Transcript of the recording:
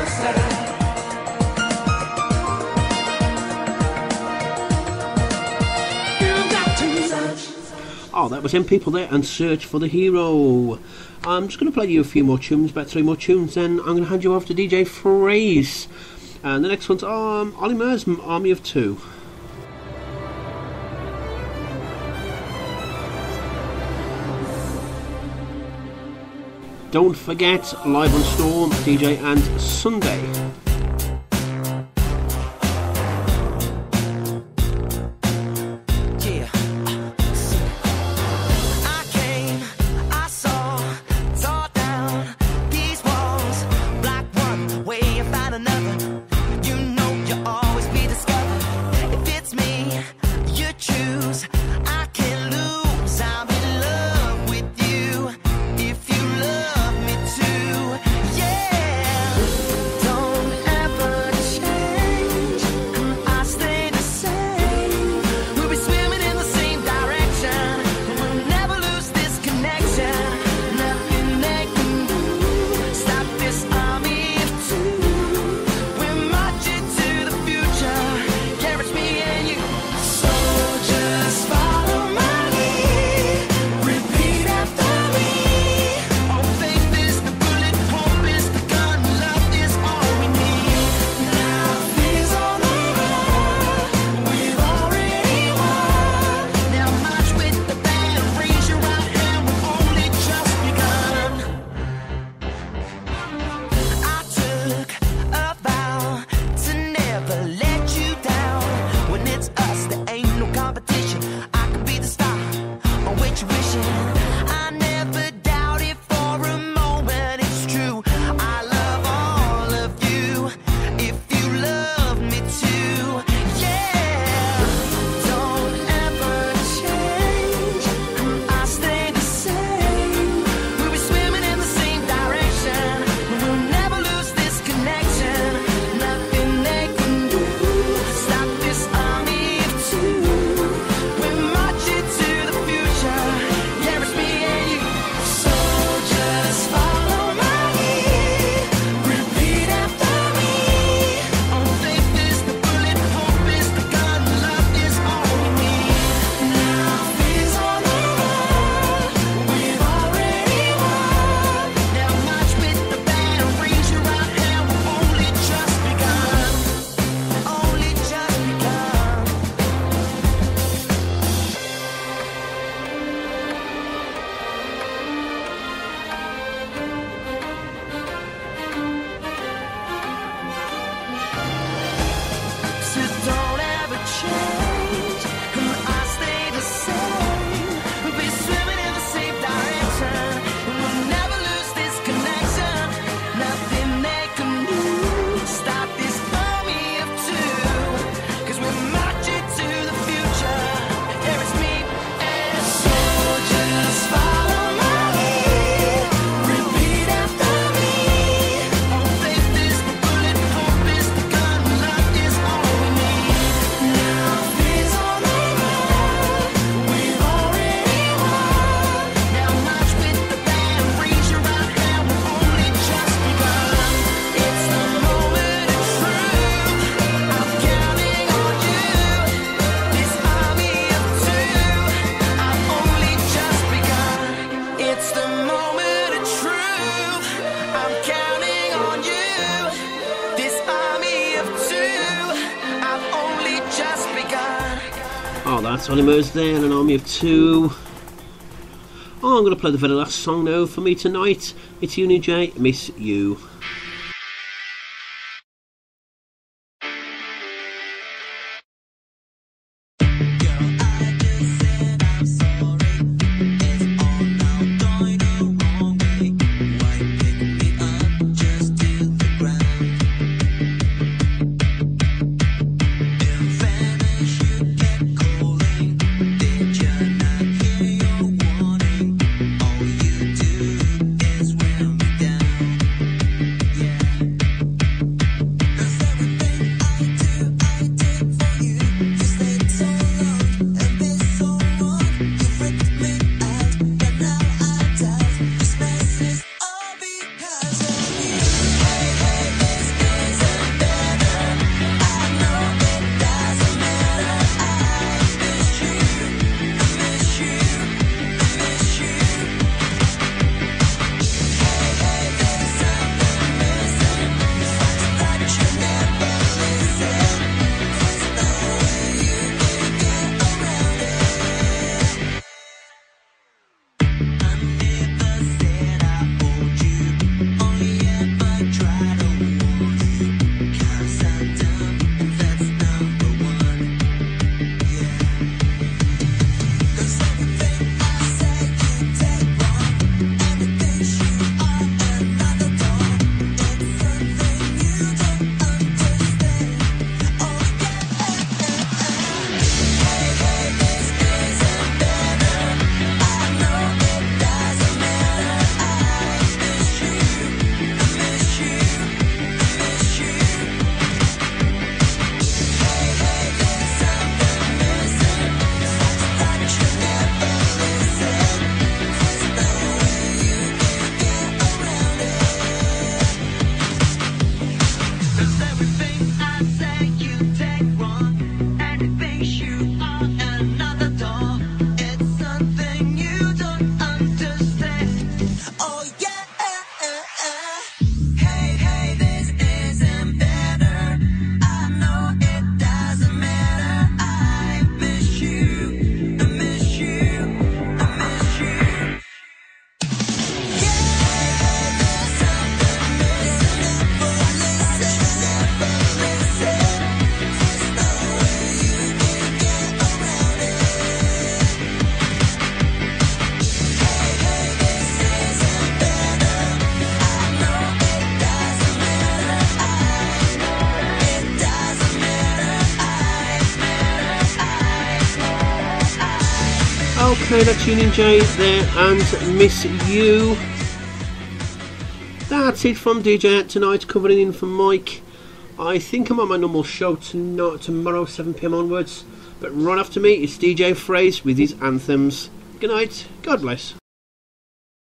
Oh, that was them people there, and Search for the Hero. I'm just going to play you a few more tunes, about 3 more tunes, then I'm going to hand you off to DJ Freeze. And the next one's Ollie Murs, Army of Two. Don't forget, live on Storm, DJ and Sunday. That's Ollie Murs there and an army of two. Oh, I'm going to play the very last song now for me tonight. It's Uni J, Miss You. All you do is wear me down. Okay, that's Union J there and Miss You. That's it from DJ tonight, covering in for Mike. I think I'm on my normal show tomorrow 7 PM onwards, but right after me it's DJ Phrase with his anthems. Good night, God bless.